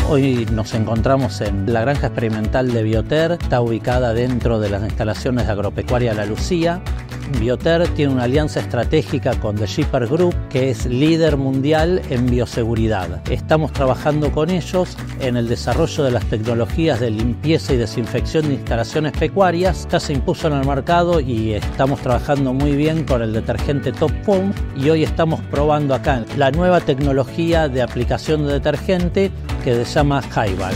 Hoy nos encontramos en la granja experimental de Bioter, está ubicada dentro de las instalaciones de Agropecuaria La Lucía. Bioter tiene una alianza estratégica con The Shipper Group, que es líder mundial en bioseguridad. Estamos trabajando con ellos en el desarrollo de las tecnologías de limpieza y desinfección de instalaciones pecuarias. Ya se impuso en el mercado y estamos trabajando muy bien con el detergente Top Foam, y hoy estamos probando acá la nueva tecnología de aplicación de detergente que se llama HiBag.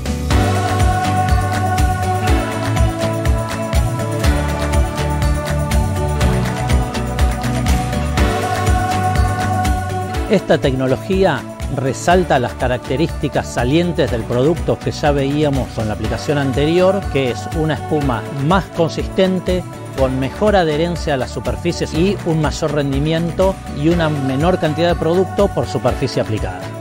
Esta tecnología resalta las características salientes del producto que ya veíamos con la aplicación anterior, que es una espuma más consistente, con mejor adherencia a las superficies y un mayor rendimiento y una menor cantidad de producto por superficie aplicada.